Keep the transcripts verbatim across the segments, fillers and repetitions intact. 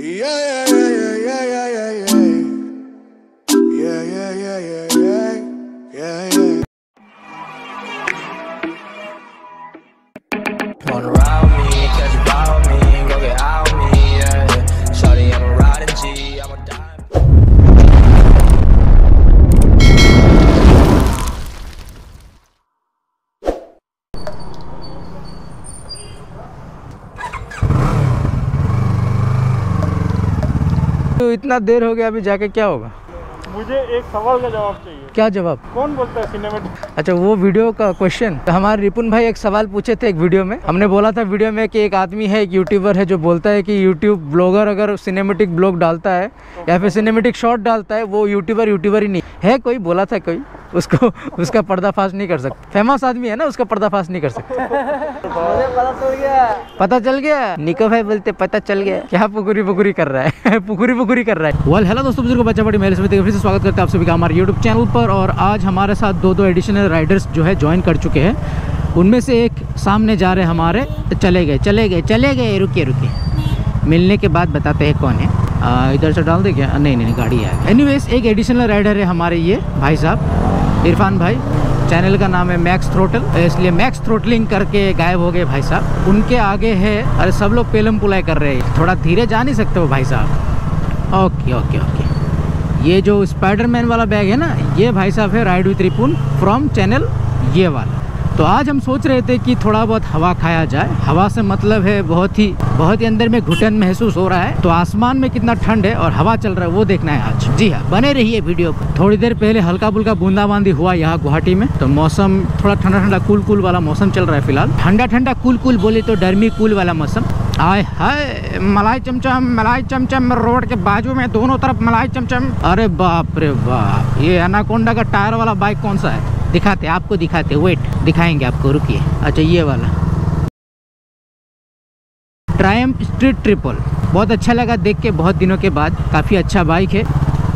Wanna ride with me, catch a vibe with me, go get out with me, yeah. Shawty, I'm a riding G, I'm a dime. तो इतना देर हो गया, अभी जाके क्या होगा? मुझे एक सवाल का जवाब चाहिए। क्या जवाब? कौन बोलता है सिनेमेटिक? अच्छा, वो वीडियो का क्वेश्चन। तो हमारे रिपुन भाई एक सवाल पूछे थे एक वीडियो में। हमने बोला था वीडियो में कि एक आदमी है, एक यूट्यूबर है जो बोलता है कि यूट्यूब ब्लॉगर अगर सिनेमेटिक ब्लॉग डालता है या फिर सिनेमेटिक शॉट डालता है, वो यूट्यूबर यूट्यूबर ही नहीं है। कोई बोला था कोई, उसको उसका पर्दाफाश नहीं कर सकते। फेमस आदमी है ना, उसका पर्दाफाश नहीं कर सकते। मुझे पता चल गया। पता चल गया? निको भाई बोलते पता चल गया। क्या पुकुरी पुकुरी कर रहा है? पुकुरी पुकुरी कर रहा है। वेल हेलो दोस्तों, बुजुर्ग बच्चा बड़ी मेरे से फिर से स्वागत करते हैं आप सभी का हमारे यूट्यूब चैनल पर। और आज हमारे साथ दो दो एडिशनल राइडर्स जो है ज्वाइन कर चुके हैं। उनमें से एक सामने जा रहे हमारे, चले गए चले गए चले गए रुकिए रुकिए मिलने के बाद बताते हैं कौन है। आ, इधर से डाल दे क्या? नहीं नहीं, नहीं गाड़ी है। एनीवेज, एक एडिशनल राइडर है हमारे ये भाई साहब, इरफान भाई। चैनल का नाम है मैक्स थ्रोटल, इसलिए मैक्स थ्रोटलिंग करके गायब हो गए भाई साहब। उनके आगे है, अरे सब लोग पेलम पुलाई कर रहे हैं, थोड़ा धीरे जा नहीं सकते हो भाई साहब? Okay okay okay. ये जो स्पाइडरमैन वाला बैग है ना, ये भाई साहब है ride with Ripun from channel ये वाला। तो आज हम सोच रहे थे कि थोड़ा बहुत हवा खाया जाए। हवा से मतलब है बहुत ही बहुत ही अंदर में घुटन महसूस हो रहा है। तो आसमान में कितना ठंड है और हवा चल रहा है वो देखना है आज। जी हाँ, बने रहिए वीडियो पर। थोड़ी देर पहले हल्का फुल्का बूंदाबांदी हुआ यहाँ गुवाहाटी में, तो मौसम थोड़ा ठंडा ठंडा कूल कूल वाला मौसम चल रहा है फिलहाल। ठंडा ठंडा कूल कूल बोले तो डर्मी कूल वाला मौसम। आय हाय, मलाई चमचम मलाई चमचम, रोड के बाजू में दोनों तरफ मलाई चमचम। अरे बाप रे बाप, ये एनाकोंडा का टायर वाला बाइक कौन सा है? दिखाते आपको, दिखाते, वेट दिखाएंगे आपको, रुकिए। अच्छा, ये वाला ट्रायम्फ स्ट्रीट ट्रिपल, बहुत अच्छा लगा देख के, बहुत दिनों के बाद। काफ़ी अच्छा बाइक है।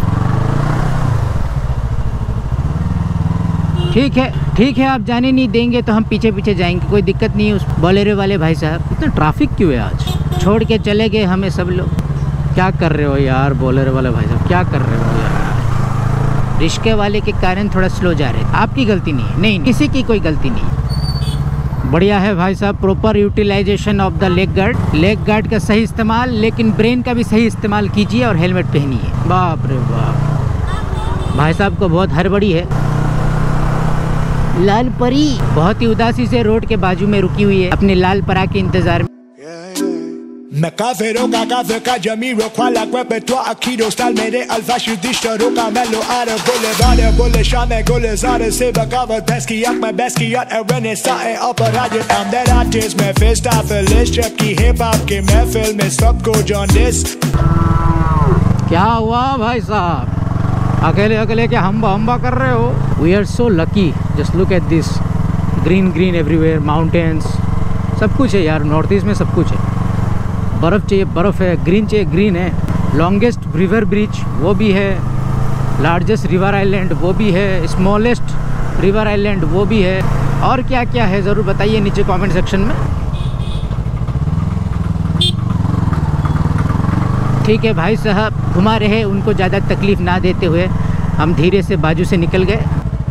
ठीक है ठीक है, आप जाने नहीं देंगे तो हम पीछे पीछे जाएंगे, कोई दिक्कत नहीं है। उस बोलेरो वाले भाई साहब, इतना ट्रैफिक क्यों है आज? छोड़ के चले गए हमें सब लोग। क्या कर रहे हो यार बोलेरो वाले भाई साहब, क्या कर रहे हो यार? रिश्के वाले के कारण थोड़ा स्लो जा रहे हैं। आपकी गलती नहीं है, नहीं किसी की कोई गलती नहीं। बढ़िया है भाई साहब, proper utilisation of the leg guard. Leg guard का सही इस्तेमाल, लेकिन ब्रेन का भी सही इस्तेमाल कीजिए और हेलमेट पहनिए। बाप रे बाप, भाई साहब को बहुत हड़बड़ी है। लाल परी बहुत ही उदासी से रोड के बाजू में रुकी हुई है अपने लाल परा के इंतजार में। Me cafero का काफे का जमीरो ख्वाला क्वेपे तो अखीरो स्टाइल मेरे अल्फा शुद्धिष्टरों का मेलो आरे बोले वारे बोले शामे गोले सारे से बगावत बेस्ट की याद मैं बेस्ट की याद एवने साए अपराजित I'm that artist मैं फेस्ट आफिलिस्ट रैप की हिप हॉप के महफिल में सबको जॉन्डिस। क्या हुआ भाई साहब, अकेले अकेले क्या हम्बा हम्बा कर रहे हो? We are so lucky, just look at this, green green everywhere, mountains, सब कुछ है यार। नॉर्थ ईस्ट में सब कुछ है। बर्फ़ चाहिए बर्फ़ है, ग्रीन चाहिए ग्रीन है। लॉन्गेस्ट रिवर ब्रिज वो भी है, लार्जेस्ट रिवर आइलैंड वो भी है, स्मॉलेस्ट रिवर आइलैंड वो भी है। और क्या क्या है ज़रूर बताइए नीचे कमेंट सेक्शन में। ठीक है भाई साहब, घुमा रहे, उनको ज़्यादा तकलीफ़ ना देते हुए हम धीरे से बाजू से निकल गए।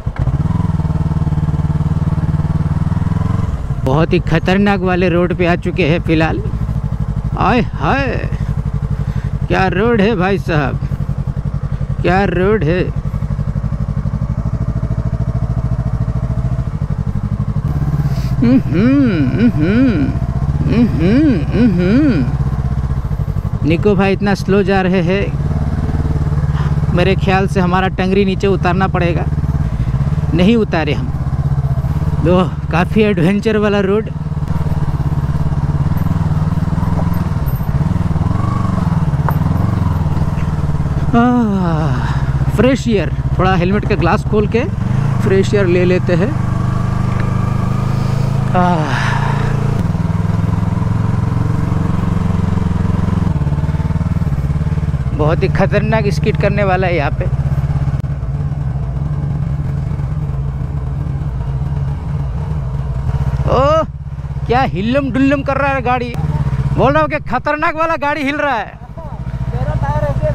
बहुत ही खतरनाक वाले रोड पे आ चुके हैं फ़िलहाल। आय हाय, क्या रोड है भाई साहब, क्या रोड है। निको भाई इतना स्लो जा रहे हैं, मेरे ख्याल से हमारा टंगरी नीचे उतारना पड़ेगा। नहीं उतारे हम, तो काफ़ी एडवेंचर वाला रोड। फ्रेश एयर, थोड़ा हेलमेट का ग्लास खोल के फ्रेश एयर ले लेते हैं। बहुत ही खतरनाक स्किड करने वाला है यहाँ पे। ओह, क्या हिल्लम डुल्लम कर रहा है गाड़ी। बोल रहा हूँ कि खतरनाक वाला गाड़ी हिल रहा है।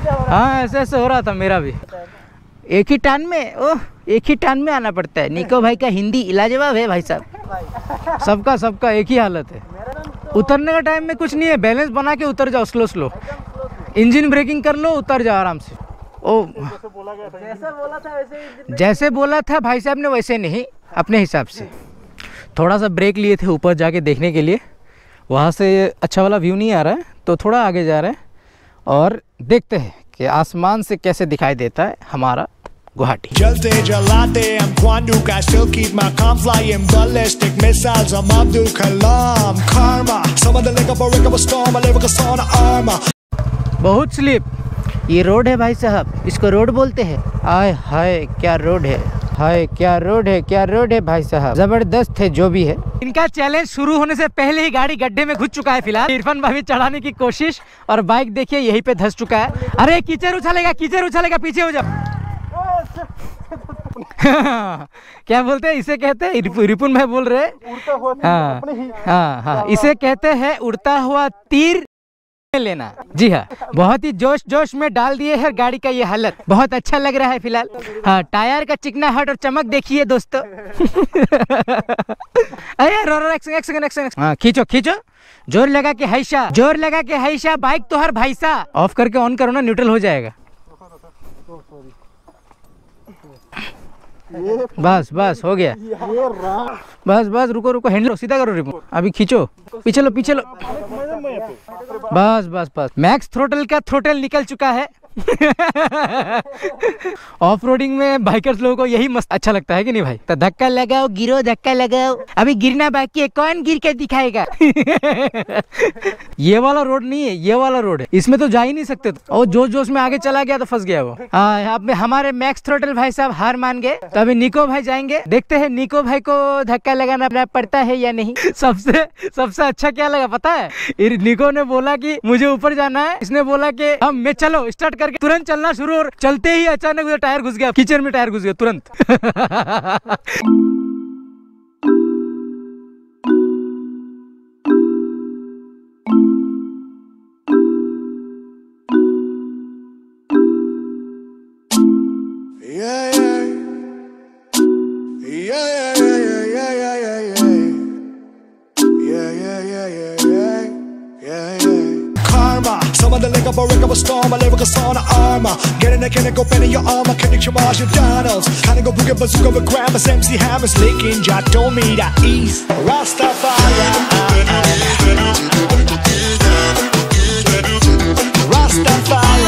हाँ ऐसे ऐसे हो रहा था मेरा भी। एक ही टान में, ओह एक ही टान में आना पड़ता है। निको भाई का हिंदी इलाजवाब है भाई साहब। सबका सबका एक ही हालत है। उतरने का टाइम में कुछ नहीं है, बैलेंस बना के उतर जाओ स्लो स्लो, इंजन ब्रेकिंग कर लो, उतर जाओ आराम से। ओ जैसे बोला गया था, जैसा बोला था वैसे ही जैसे बोला था भाई साहब ने वैसे नहीं, अपने हिसाब से। थोड़ा सा ब्रेक लिए थे ऊपर जाके देखने के लिए, वहाँ से अच्छा वाला व्यू नहीं आ रहा है तो थोड़ा आगे जा रहे हैं और देखते हैं कि आसमान से कैसे दिखाई देता है हमारा गुवाहाटी। जलते जलाते I'm Kwandu, I still keep my calm, flying ballistic missiles, I'm Abdul Kalam. Karma, some of the lick up a wreck of a storm, I live like a sauna armor. बहुत स्लिप। ये road है भाई साहब, इसको road बोलते हैं। आय हाय क्या road है, हाय क्या रोड है, क्या रोड है भाई साहब, जबरदस्त है जो भी है। इनका चैलेंज शुरू होने से पहले ही गाड़ी गड्ढे में घुस चुका है। फिलहाल इरफान भाभी चढ़ाने की कोशिश और बाइक देखिए यहीं पे धंस चुका है। अरे कीचड़ उछालेगा, कीचड़ उछालेगा, पीछे हो जाओ। क्या बोलते हैं इसे, कहते हैं रिपुन भाई बोल रहे हैं, हाँ हाँ हाँ इसे कहते हैं उड़ता हुआ तीर लेना। जी हाँ, बहुत ही जोश जोश में डाल दिए है गाड़ी का ये हालत। बहुत अच्छा लग रहा है फिलहाल। हाँ टायर का चिकनाहट और चमक देखिए दोस्तों। अरे रो रो एक सेकंड एक सेकंड एक सेकंड। हाँ खींचो खींचो, जोर लगा के हैशा, जोर लगा के हैशा। बाइक तो हर भाई सा ऑफ करके ऑन करो ना, न्यूट्रल हो जाएगा। बस बस हो गया, बस बस रुको रुको, हैंडल सीधा करो रिपो, अभी खींचो, पीछे लो पीछे लो, बस बस बस। मैक्स थ्रोटल का थ्रोटल निकल चुका है। ऑफ रोडिंग में बाइकर्स लोगों को यही मस्त अच्छा लगता है कि नहीं भाई। तो धक्का लगाओ गिरो, धक्का लगाओ, अभी गिरना बाकी है, कौन गिर के दिखाएगा। ये वाला रोड नहीं है, ये वाला रोड है, इसमें तो जा ही नहीं सकते। और जोश जोश में आगे चला गया तो फंस गया वो। हाँ यहाँ पे हमारे मैक्स थ्रोटल भाई साहब हार मान गए, तो अभी निको भाई जाएंगे, देखते हैं निको भाई को धक्का लगाना पड़ता है या नहीं। सबसे सबसे अच्छा क्या लगा पता है, निको ने बोला कि मुझे ऊपर जाना है, इसने बोला कि हम मैं चलो स्टार्ट करके तुरंत चलना शुरू, और चलते ही अचानक उधर टायर घुस गया, कीचड़ में टायर घुस गया तुरंत। Like a brick of a storm, I live like a sauna armor. Get in the can and go pen in your armor. Can you charge your Donalds? Kind of go boogie bazooka with grandma's M C Hammer's licking. Jot told me that east Rastafari. Rastafari.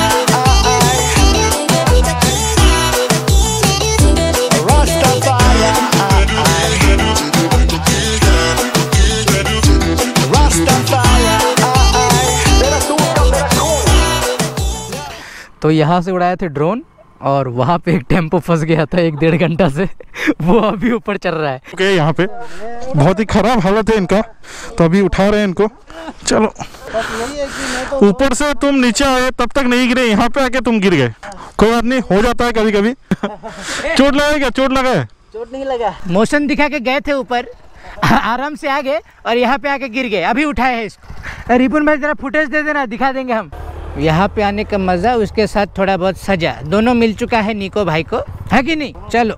तो यहाँ से उड़ाए थे drone और वहाँ पे एक tempo फंस गया था एक डेढ़ घंटा से, वो अभी ऊपर चल रहा है। ओके okay, यहाँ पे बहुत ही खराब हालत है इनका, तो अभी उठा रहे हैं इनको। चलो ऊपर से तुम नीचे आए तब तक नहीं गिरे, यहाँ पे आके तुम गिर गए। कोई बात नहीं, हो जाता है कभी कभी। चोट लगा क्या? चोट लगा है? चोट नहीं लगा। मोशन दिखा के गए थे ऊपर, आराम से आ गए और यहाँ पे आके गिर गए, अभी उठाए हैं इसको। रिपुन भाई जरा फुटेज दे देना, दिखा देंगे हम। यहाँ पे आने का मजा, उसके साथ थोड़ा बहुत सजा, दोनों मिल चुका है निको भाई को, है कि नहीं? चलो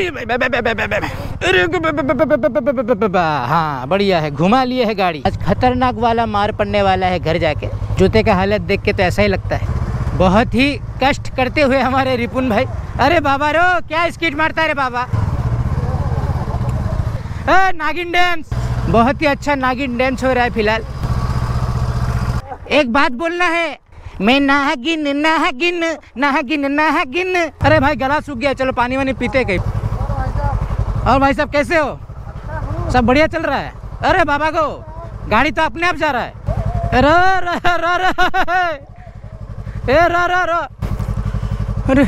हाँ बढ़िया है, घुमा लिए है गाड़ी। आज खतरनाक वाला मार पड़ने वाला है घर जाके। जूते का हालत देख के तो ऐसा ही लगता है। बहुत ही कष्ट करते हुए हमारे रिपुन भाई। अरे बाबा रो, क्या स्कीट मारता है रे बाबा। ए, नागिन डांस, बहुत ही अच्छा नागिन डांस हो रहा है फिलहाल। एक बात बोलना है, मैं नागिन नागिन नागिन नागिन। अरे भाई गला सूख गया, चलो पानी वानी पीते कहीं। और भाई साहब कैसे हो? सब बढ़िया चल रहा है? अरे बाबा को गाड़ी तो अपने आप जा रहा है। रो रो रो रो ए रो रो रो। अरे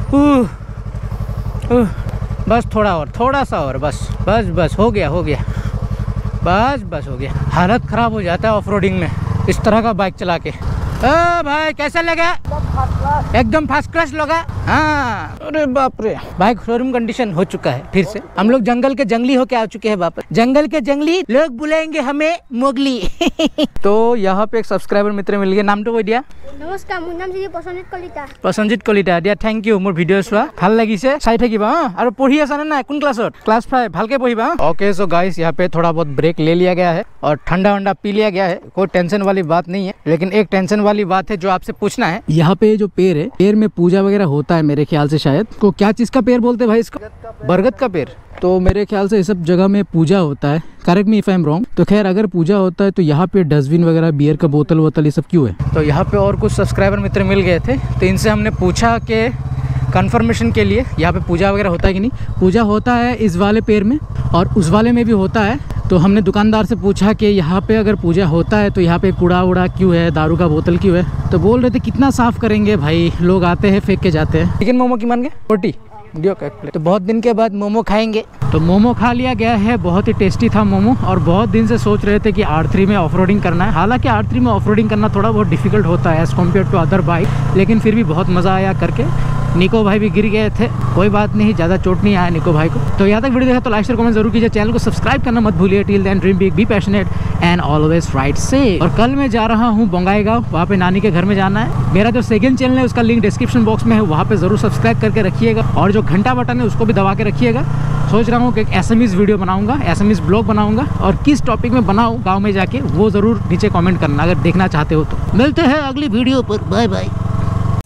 ऊ बस थोड़ा और, थोड़ा सा और, बस बस बस हो गया हो गया, बस बस हो गया। हालत ख़राब हो जाता है ऑफ रोडिंग में इस तरह का बाइक चला के। ओ भाई कैसा लगा? एकदम फर्स्ट क्लास लगा। हाँ, अरे बाप रे, बाइक शोरूम कंडीशन हो चुका है फिर से। हम लोग जंगल के जंगली होके आ चुके हैं वापस। जंगल के जंगली लोग बुलाएंगे हमें मोगली। तो यहाँ पे एक सब्सक्राइबर मित्र मिल गया। नाम तो কৈ দিয়া। नमस्कार, মোৰ নাম শ্ৰী প্ৰসঞ্জিত কলিতা। প্ৰসঞ্জিত কলিতা দিয়া, থেংক ইউ। মোৰ ভিডিঅ' চোৱা ভাল লাগিছে, চাই থাকিবা হা। আৰু পঢ়ি আছা নে নাই? কোন ক্লাছত? Class five. ভালকে পঢ়িবা। ओके सो गाइस, यहाँ पे थोड़ा बहुत ब्रेक ले लिया गया है और ठंडा वंडा पी लिया गया है। कोई टेंशन वाली बात नहीं है, लेकिन एक टेंशन वाली बात है जो आपसे पूछना है। यहाँ पे जो पेड़ है, पेड़ में पूजा वगैरह होता है मेरे ख्याल से। शायद को क्या चीज का पेड़ बोलते हैं भाई इसको? बरगद का पेड़। तो मेरे ख्याल से इस सब जगह में पूजा होता है। Correct me if I am wrong. तो खैर, अगर पूजा होता है तो यहाँ पे डस्टबिन वगैरह, बियर का बोतल वोतल, ये सब क्यों है? तो यहाँ पे और कुछ सब्सक्राइबर मित्र मिल गए थे, तो इनसे हमने पूछा कि कंफर्मेशन के लिए यहाँ पे पूजा वगैरह होता है कि नहीं। पूजा होता है इस वाले पेड़ में और उस वाले में भी होता है। तो हमने दुकानदार से पूछा कि यहाँ पे अगर पूजा होता है तो यहाँ पे कूड़ा वूड़ा क्यों है, दारू का बोतल क्यों है? तो बोल रहे थे कितना साफ करेंगे भाई, लोग आते हैं फेंक के जाते हैं। चिकन मोमो की मान गए फोर्टी दियो का एक प्लेट। तो बहुत दिन के बाद मोमो खाएंगे। तो मोमो खा लिया गया है, बहुत ही टेस्टी था मोमो। और बहुत दिन से सोच रहे थे कि आर थ्री में ऑफ रोडिंग करना है। हालांकि आर थ्री में ऑफ रोडिंग करना थोड़ा बहुत डिफिकल्ट होता है as compare to other bike, लेकिन फिर भी बहुत मज़ा आया करके। निको भाई भी गिर गए थे, कोई बात नहीं, ज़्यादा चोट नहीं आया निको भाई को। तो यहाँ तक वीडियो देखा तो लाइक शेयर कमेंट जरूर कीजिए, चैनल को सब्सक्राइब करना मत भूलिए। Till then dream big, be passionate and always ride safe. और कल मैं जा रहा हूँ बोंगाईगांव, वहाँ पे नानी के घर में जाना है। मेरा जो सेकंड चैनल है उसका लिंक डिस्क्रिप्शन बॉक्स में है, वहाँ पे जरूर सब्सक्राइब करके रखिएगा। और जो घंटा बटन है उसको भी दबा के रखिएगा। सोच रहा हूँ कि एक एसएमएस वीडियो बनाऊंगा, एसएमएस ब्लॉग बनाऊंगा, और किस टॉपिक में बनाऊँ गाँव में जाके वो ज़रूर नीचे कॉमेंट करना अगर देखना चाहते हो तो। मिलते हैं अगली वीडियो पर, bye bye.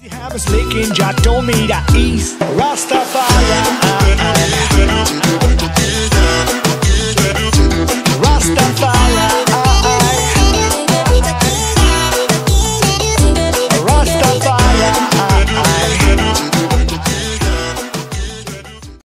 Leaking, Jah told me that East Rastafari.